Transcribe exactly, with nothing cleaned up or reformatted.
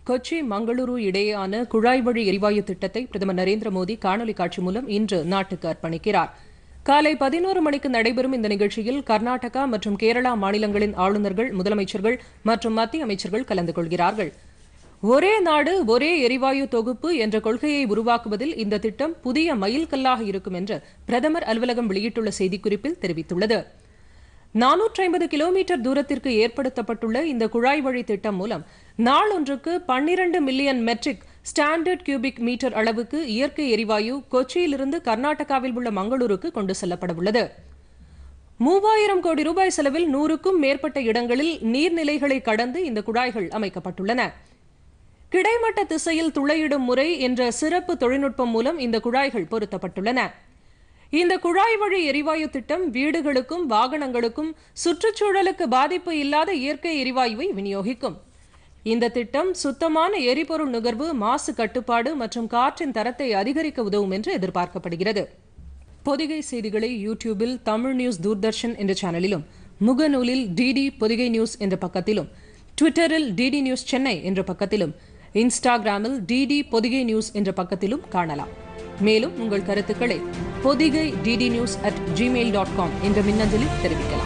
கொச்சி மங்களூரு இடையேயான குழாய் வழி எரிவாயு திட்டத்தை பிரதமர் நரேந்திர மோடி காணொலி காட்சி மூலம் இன்று நாட்டுக்கு அர்ப்பணிக்கிறார். காலை பதினோரு மணிக்கு நடைபெறும் இந்த நிகழ்ச்சியில் கர்நாடகா மற்றும் கேரளா மாநிலங்களின் ஆளுநர்கள், முதலமைச்சர்கள் மற்றும் மத்திய அமைச்சர்கள் கலந்து கொள்கிறார்கள். ஒரே நாடு ஒரே எரிவாயு தொகுப்பு என்ற கொள்கையை உருவாக்குவதில் இந்த திட்டம் புதிய மைல்கல்லாக இருக்கும் என்று பிரதமர் அலுவலகம் வெளியிட்டுள்ள செய்திக்குறிப்பில் தெரிவித்துள்ளது. நானூற்றி ஐம்பது கிலோமீட்டர் தூரத்திற்கு ஏற்படுத்தப்பட்டுள்ள இந்த குழாய் வழி திட்டம் மூலம் நாளொன்றுக்கு பன்னிரண்டு million metric standard cubic metre அளவுக்கு இயற்கை எரிவாயு கொச்சியிலிருந்து கர்நாடகாவில் உள்ள மங்களூருக்கு கொண்டு செல்லப்பட உள்ளது. மூவாயிரம் கோடி ரூபாய் செலவில் நூறுக்கும் மேற்பட்ட இடங்களில் நீர்நிலைகளை கடந்து இந்த குழாய்கள் அமைக்கப்பட்டுள்ளன. கிடைமட்ட திசையில் துளையிடும் முறை என்ற சிறப்பு தொழில்நுட்பம் மூலம் இந்த குழாய்கள் பொருத்தப்பட்டுள்ளன. இந்த குழாய் வழி எரிவாயு திட்டம் வீடுகளுக்கும் வாகனங்களுக்கும் சுற்றுச்சூழலுக்கு பாதிப்பு இல்லாத இயற்கை எரிவாயுவை விநியோகிக்கும். இந்த திட்டம் சுத்தமான எரிபொருள் நுகர்வு, மாசு கட்டுப்பாடு மற்றும் காற்றின் தரத்தை அதிகரிக்க உதவும் என்று எதிர்பார்க்கப்படுகிறது. பொதிகை செய்திகளை யூடியூபில் தமிழ் நியூஸ் தூர்தர்ஷன் என்ற சேனலிலும், முகநூலில் டிடி பொதிகை நியூஸ் என்ற பக்கத்திலும், ட்விட்டரில் டிடி நியூஸ் சென்னை என்ற பக்கத்திலும், இன்ஸ்டாகிராமில் டிடி பொதிகை நியூஸ் என்ற பக்கத்திலும் காணலாம். மேலும் உங்கள் கருத்துக்களை Podhigai DD news at Gmail dot com என்ற மின்னஞ்சலில் தெரிவிக்கலாம்.